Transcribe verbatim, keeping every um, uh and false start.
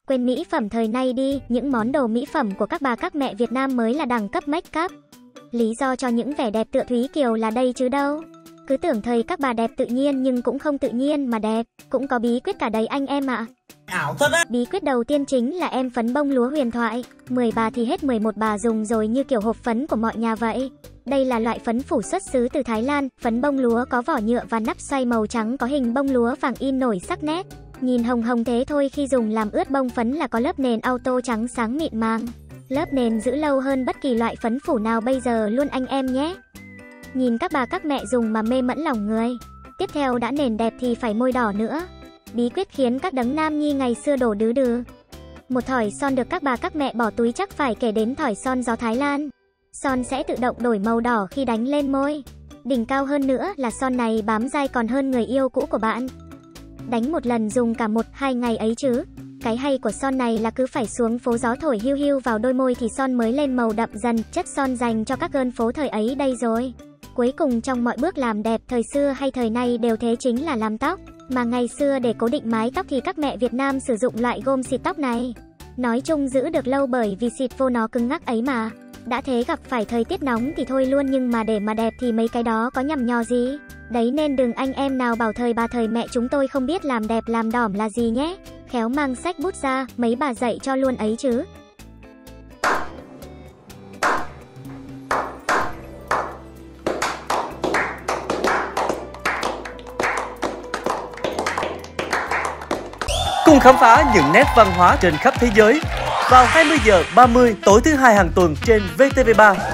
Quên mỹ phẩm thời nay đi, những món đồ mỹ phẩm của các bà các mẹ Việt Nam mới là đẳng cấp make up. Lý do cho những vẻ đẹp tựa Thúy Kiều là đây chứ đâu. Cứ tưởng thời các bà đẹp tự nhiên nhưng cũng không tự nhiên mà đẹp, cũng có bí quyết cả đấy anh em ạ. À. Ảo thật á. Bí quyết đầu tiên chính là em phấn bông lúa huyền thoại. mười bà thì hết mười một bà dùng rồi như kiểu hộp phấn của mọi nhà vậy. Đây là loại phấn phủ xuất xứ từ Thái Lan, phấn bông lúa có vỏ nhựa và nắp xoay màu trắng có hình bông lúa vàng in nổi sắc nét. Nhìn hồng hồng thế thôi khi dùng làm ướt bông phấn là có lớp nền auto trắng sáng mịn màng. Lớp nền giữ lâu hơn bất kỳ loại phấn phủ nào bây giờ luôn anh em nhé. Nhìn các bà các mẹ dùng mà mê mẫn lòng người. Tiếp theo đã nền đẹp thì phải môi đỏ nữa. Bí quyết khiến các đấng nam nhi ngày xưa đổ đứ đừ. Một thỏi son được các bà các mẹ bỏ túi chắc phải kể đến thỏi son gió Thái Lan. Son sẽ tự động đổi màu đỏ khi đánh lên môi. Đỉnh cao hơn nữa là son này bám dai còn hơn người yêu cũ của bạn. Đánh một lần dùng cả một, hai ngày ấy chứ. Cái hay của son này là cứ phải xuống phố gió thổi hiu hiu vào đôi môi thì son mới lên màu đậm dần, chất son dành cho các girl phố thời ấy đây rồi. Cuối cùng trong mọi bước làm đẹp thời xưa hay thời nay đều thế chính là làm tóc. Mà ngày xưa để cố định mái tóc thì các mẹ Việt Nam sử dụng loại gôm xịt tóc này. Nói chung giữ được lâu bởi vì xịt vô nó cứng ngắc ấy mà. Đã thế gặp phải thời tiết nóng thì thôi luôn, nhưng mà để mà đẹp thì mấy cái đó có nhằm nhò gì. Đấy nên đừng anh em nào bảo thời bà thời mẹ chúng tôi không biết làm đẹp làm đỏm là gì nhé. Khéo mang sách bút ra, mấy bà dạy cho luôn ấy chứ. Cùng khám phá những nét văn hóa trên khắp thế giới vào hai mươi giờ ba mươi tối thứ hai hàng tuần trên vê tê vê ba.